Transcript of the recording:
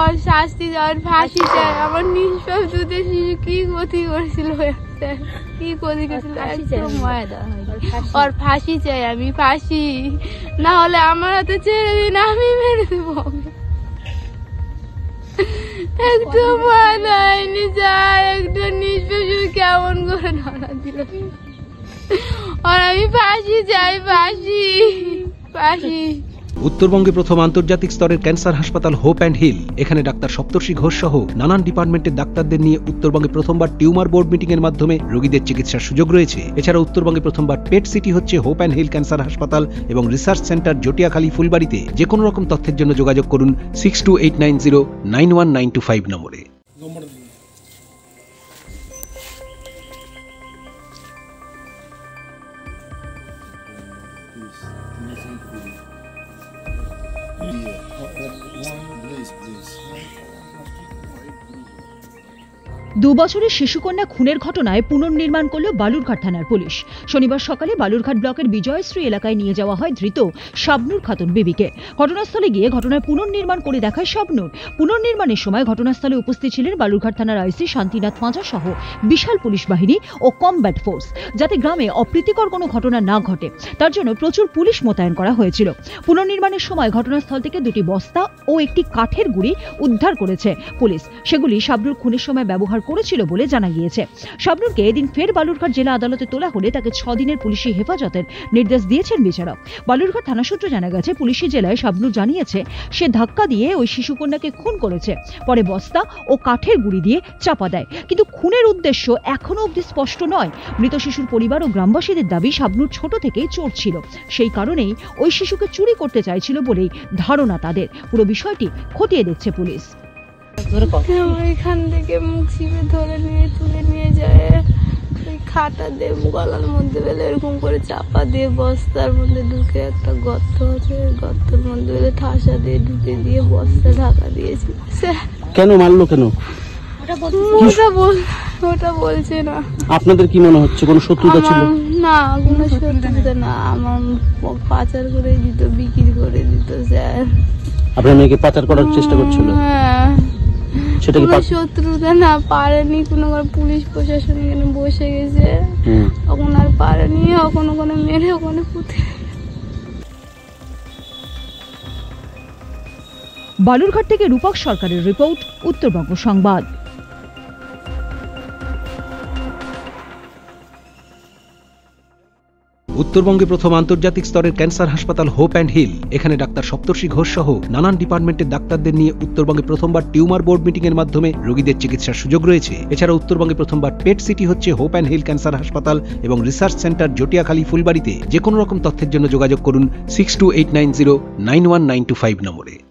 ওর শাস্তি দেওয়ার, ফাঁসি চাই। আমার নিষ্পাপ দুধের শিশু কি ক্ষতি করেছিল, কি ক্ষতি করেছিল, ওর ফাঁসি চাই আমি, ফাঁসি না হলে আমার হাতে ছেড়ে দিন, আমি মেরে দেবো। একটু মায়া দেয়নি, যায় একটু নিষ্পাপ কেমন করে ধরা দিল। আর আমি ফাঁসি চাই, ফাঁসি, ফাঁসি। উত্তরবঙ্গে প্রথম আন্তর্জাতিক স্তরের ক্যান্সার হাসপাতাল হোপ অ্যান্ড হিল। এখানে ডাক্তার সপ্তর্ষি ঘোষ সহ নানান ডিপার্টমেন্টের ডাক্তারদের নিয়ে উত্তরবঙ্গে প্রথমবার টিউমার বোর্ড মিটিং এর মাধ্যমে রোগীদের চিকিৎসার সুযোগ রয়েছে। এছাড়া উত্তরবঙ্গে প্রথমবার পেট সিটি হচ্ছে হোপ অ্যান্ড হিল ক্যান্সার হাসপাতাল এবং রিসার্চ সেন্টার জটিয়াখালী ফুলবাড়িতে। যে কোনো রকম তথ্যের জন্য যোগাযোগ করুন 6289091925 নম্বরে। দুবছরের শিশুকন্যা খুনের ঘটনায় পুনর্নির্মাণ করল বালুরঘাট থানার পুলিশ। শনিবার সকালে বালুরঘাট ব্লকের বিজয়শ্রী এলাকায় নিয়ে যাওয়া হয় ধৃত শাবনুর খাতুন বিবিকে। ঘটনাস্থলে গিয়ে ঘটনার পুনর্নির্মাণ করে দেখায় শাবনুর। পুনর্নির্মাণের সময় ঘটনাস্থলে উপস্থিত ছিলেন বালুরঘাট থানার আইসি শান্তিনাথ পাঁচা সহ বিশাল পুলিশ বাহিনী ও কমব্যাট ফোর্স। যাতে গ্রামে অপ্রীতিকর কোনো ঘটনা না ঘটে তার জন্য প্রচুর পুলিশ মোতায়েন করা হয়েছিল। পুনর্নির্মাণের সময় ঘটনাস্থল থেকে দুটি বস্তা ও একটি কাঠের গুঁড়ি উদ্ধার করেছে পুলিশ। সেগুলি শাবনুর খুনের সময় ব্যবহার করেছিল বলে জানা গিয়েছে। শাবনুরকে এদিন ফের বালুরঘাট জেলা আদালতে তোলা হলে তাকে 6 দিনের পুলিশি হেফাজতের নির্দেশ দিয়েছেন বিচারক। বালুরঘাট থানা সূত্রে জানা গেছে, পুলিশি জেলায় শাবনুর জানিয়েছে সে ধাক্কা দিয়ে ওই শিশুকন্যাকে খুন করেছে, পরে বস্তা ও কাঠের গুঁড়ি দিয়ে চাপা দেয়। কিন্তু খুনের উদ্দেশ্য এখনো অবধি স্পষ্ট নয়। মৃত শিশুর পরিবার ও গ্রামবাসীদের দাবি শাবনুর ছোট থেকেই চোর ছিল, সেই কারণেই ওই শিশুকে চুরি করতে চাইছিল বলেই ধারণা তাদের। পুরো বিষয়টি খতিয়ে দেখছে পুলিশ। ওইখান থেকে মুখ চিপে ধরে নিয়ে তুলে নিয়ে যায়, ওই খাটা দিয়ে গলার মধ্যে বেলে এরকম করে চাপা দিয়ে বস্তার মধ্যে ঢুকে, একটা গর্ত আছে, গর্তের মধ্যে বেলে ঠাসা দিয়ে ঢুকে দিয়ে বস্তা ঢাকা দিয়েছি। কেন মারলো, কেন ওটা বলছে না। আপনাদের কি মনে হচ্ছে কোনো শত্রুতা ছিল? না, কোনো শত্রুতা না, আমার পাচার করে দিত, বিক্রি করে দিত স্যার। আপনার মেয়েকে পাচার করার চেষ্টা করছিল? হ্যাঁ, সেটা কি শত্রুতা না, পারেনি। কোনো পুলিশ প্রশাসন এখানে বসে গেছে, তখন আর পারেনি, ওখানে মেরে ওখানে পুঁতে। বালুরঘাট থেকে রূপক সরকারের রিপোর্ট, উত্তরবঙ্গ সংবাদ। উত্তরবঙ্গে প্রথম আন্তর্জাতিক স্তরের ক্যান্সার হাসপাতাল হোপ অ্যান্ড হিল। এখানে ডাক্তার সপ্তর্ষি ঘোষ সহ নানান ডিপার্টমেন্টের ডাক্তারদের নিয়ে উত্তরবঙ্গে প্রথমবার টিউমার বোর্ড মিটিং এর মাধ্যমে রোগীদের চিকিৎসার সুযোগ রয়েছে। এছাড়া উত্তরবঙ্গে প্রথমবার পেট সিটি হচ্ছে হোপ অ্যান্ড হিল ক্যান্সার হাসপাতাল এবং রিসার্চ সেন্টার জটিয়াখালী ফুলবাড়িতে। যে কোনো রকম তথ্যের জন্য যোগাযোগ করুন 6289091925 নম্বরে।